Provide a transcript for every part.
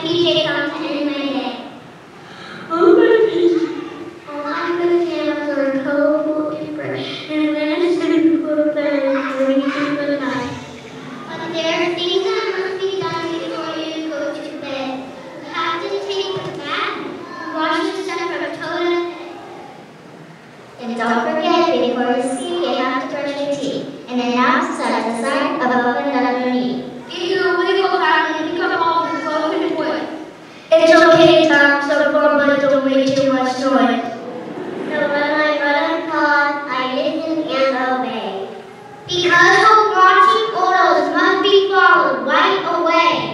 PJs on to end my day. I'm gonna stand up for a colorful paper and then a simple bed ready for the night. But there are things that must be done before you go to bed. You have to take a bath, wash yourself from toe to head. And don't forget, before you sleep, you have to brush your teeth and announce that the sign above and underneath. If you're a wiggle family, pick up all the clothes and wood. It's okay, Tom, so far, but don't make too much noise. So when my brother calls, I listen and obey. Because of watching orders must be followed right away.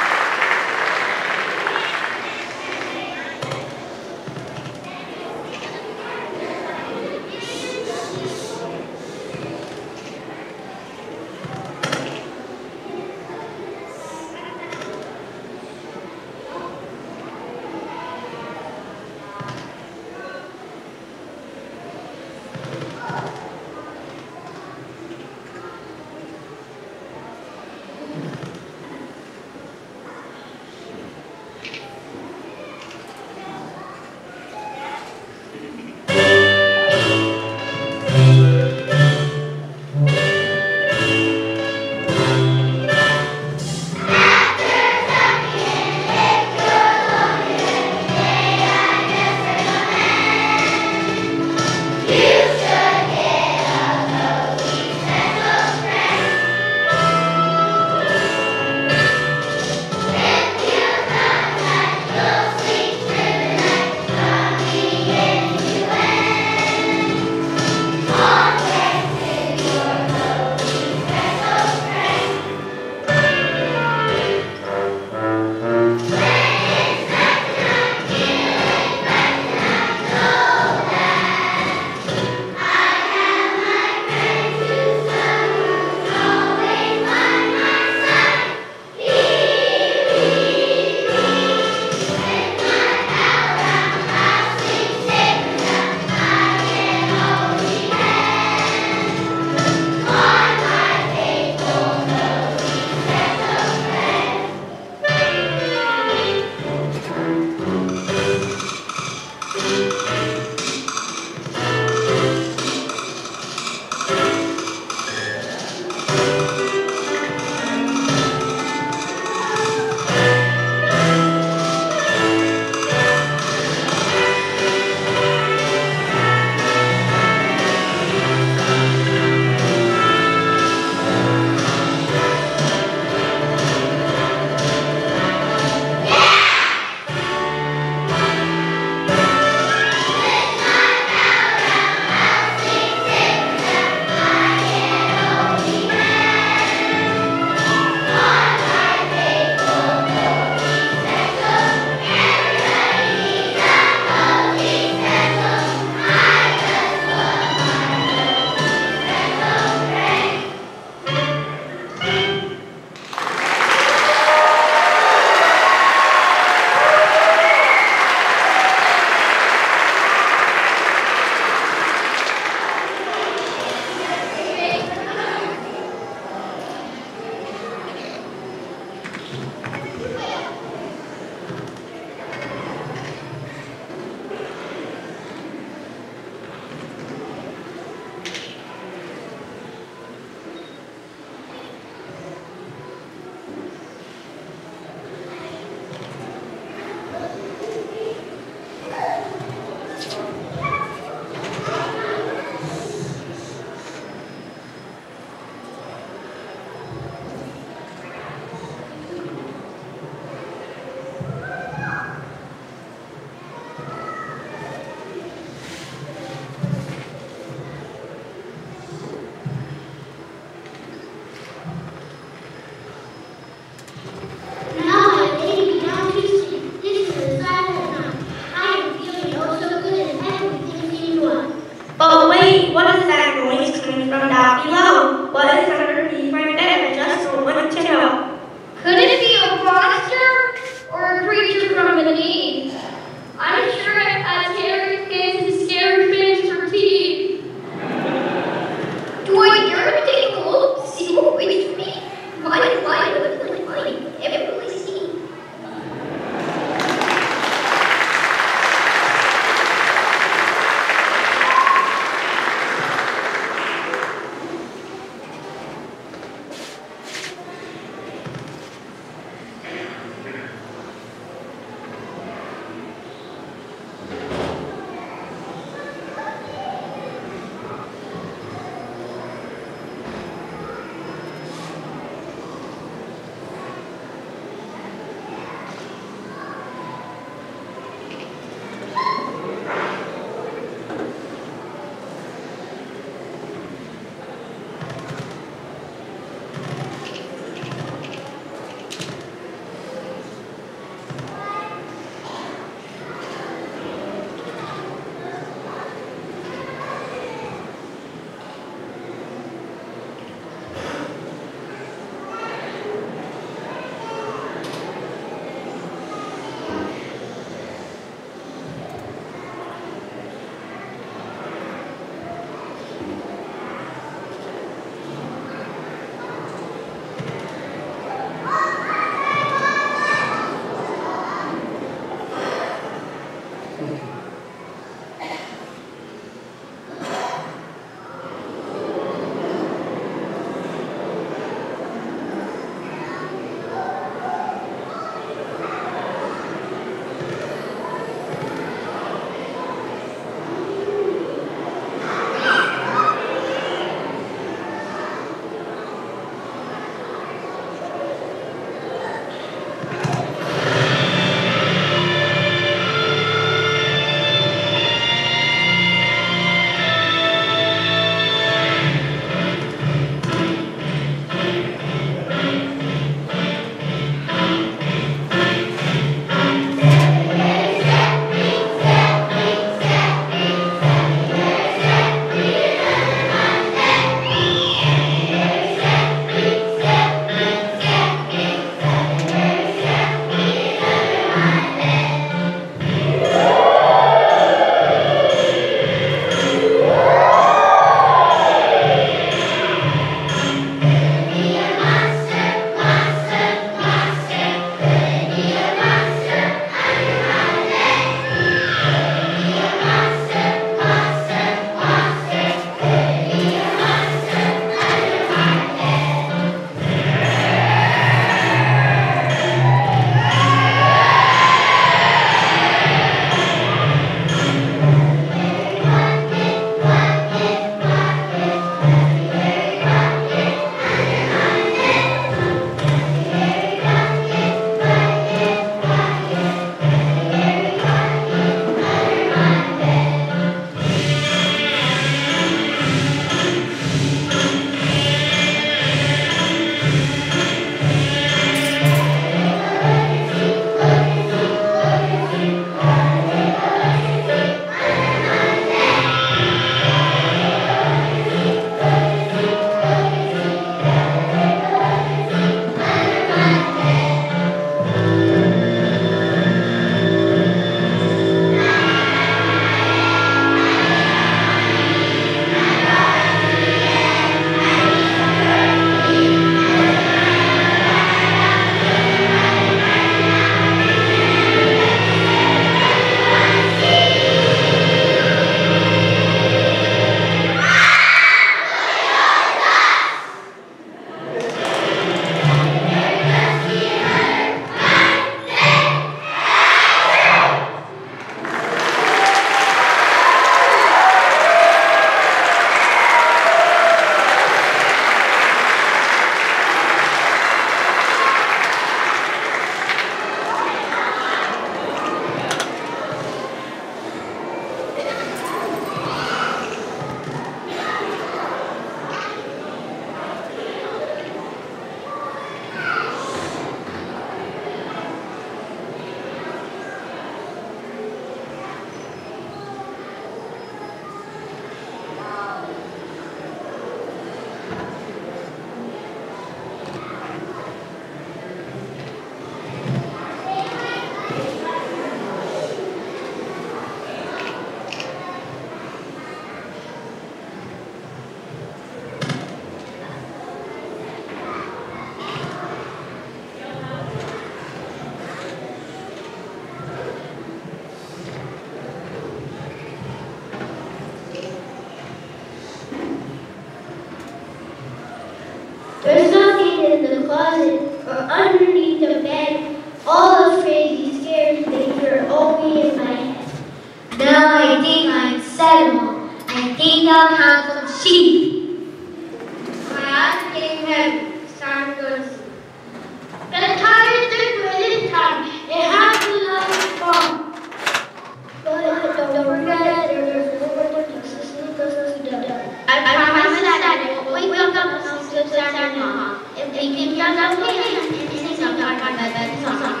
There's nothing in the closet or underneath the bed. All those crazy, scary things are only in my head. Now I think I'm settled. I think I'll count some sheep. My eyes are getting heavy. It's time to go to sleep. The time is good this time. It has to love its mom. But don't forget, there's one more thing to sleep us to death. I promise that I won't wake up until Saturday, Mom. If we can jump up and sing some part of my bed song.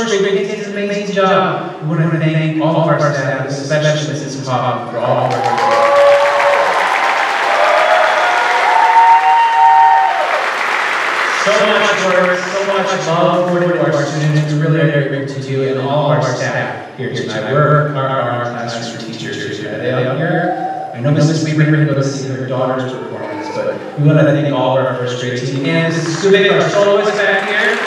first grade, they did an amazing job. We want to thank all of our staff, especially Mrs. Pop, for all of our work. So much work, so much love for our students. We really are great to do, and all of our staff here tonight. We're our classroom teachers today out here. I know Mrs. Weaver going to go see her daughter's performance, but we want to thank all of our first grade team. And Mrs. Skubik, our soloist back here.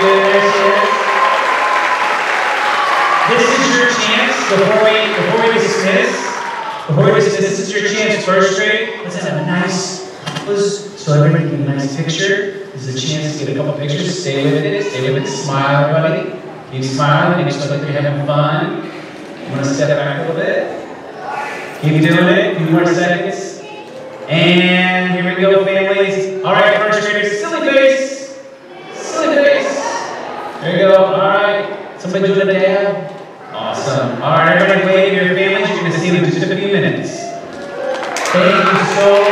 This is your chance before we dismiss. This is your chance, first grade. Let's have a nice pose so everybody can get a nice picture. This is a chance to get a couple pictures. Stay with it. Smile, everybody. Keep smiling. Make it look like you're having fun. You want to step back a little bit. Keep doing it. A few more seconds. And here we go, families. All right, first graders. Silly face. Silly face. There you go. All right. Somebody doing a dab. Awesome. All right, everybody wave to your families. You're going to see them in just a few minutes. Thank you so much.